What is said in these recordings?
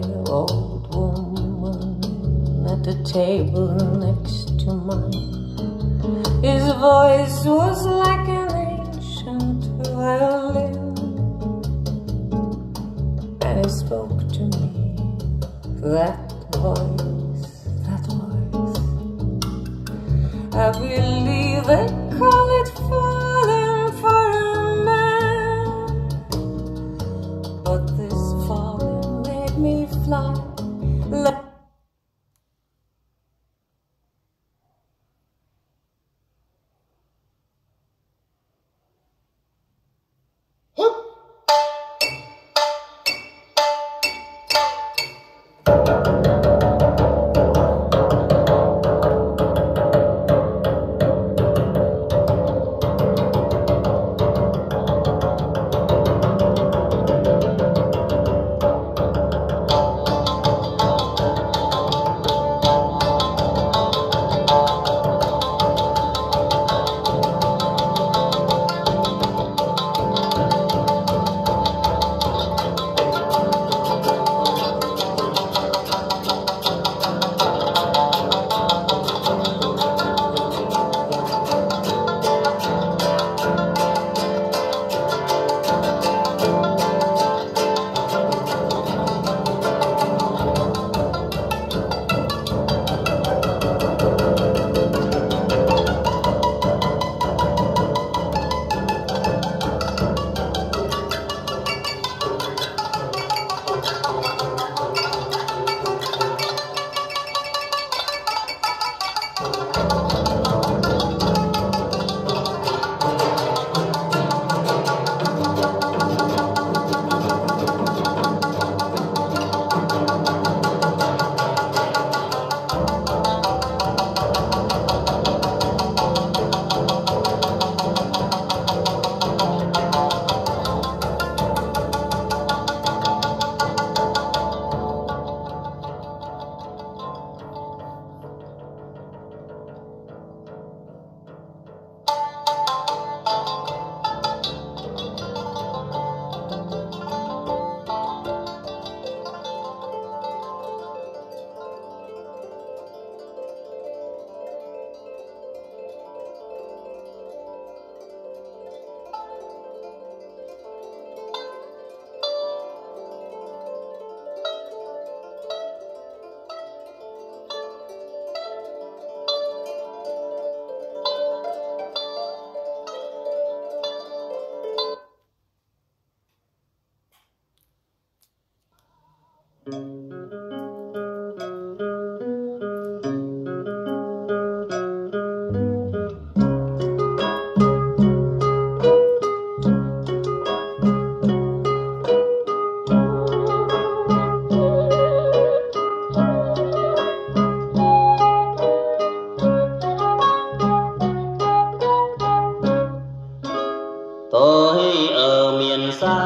old woman at the table next to mine. His voice was like an ancient violin, and he spoke to me. That voice, I believe they call it falling for a man, but this falling made me fly like tôi ở miền xa,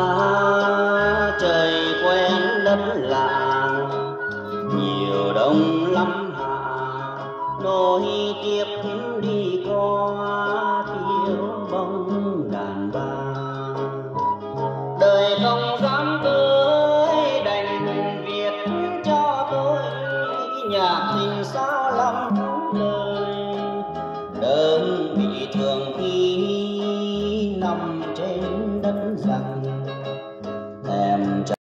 trời quen đất lạ, nhiều đông lắm hạ, nối tiếp đi qua thiếu bóng đàn bà. Đời không dám cưới đành viết cho tôi nhạc tình xa lắm lời, đơn vị thường khi